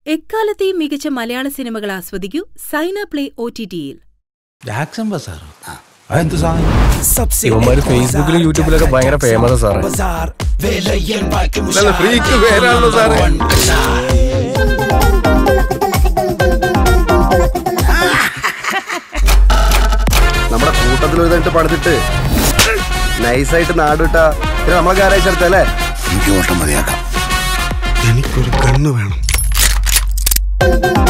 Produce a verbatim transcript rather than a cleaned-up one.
എക്കാലത്തെയും മികച്ച മലയാള സിനിമകൾ ആസ്വദിക്കൂ സൈന പ്ലേ ഒ ടി ടിയിൽ. ഫേസ്ബുക്കിലും യൂട്യൂബിലൊക്കെ ഭയങ്കര ഫേമസ് സാറേ. നമ്മുടെ കൂട്ടത്തിൽ ഒരു തട്ട് പണിതിട്ട് നൈസായിട്ട് നാടുവിട്ടാ നമ്മളെ ഗാരേജ് എടുത്തല്ലേ. എനിക്ക് ഓട്ടം മതിയാക്കാം. എനിക്കൊരു കണ്ണ് വേണം.